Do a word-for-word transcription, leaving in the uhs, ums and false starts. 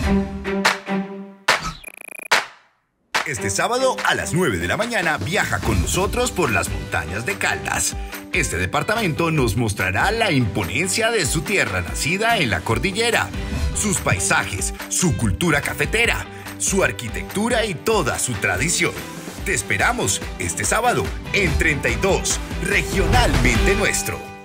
Este sábado a las nueve de la mañana viaja con nosotros por las montañas de Caldas. Este departamento nos mostrará la imponencia de su tierra nacida en la cordillera, sus paisajes, su cultura cafetera, su arquitectura y toda su tradición. Te esperamos este sábado en treinta y dos, Regionalmente Nuestro.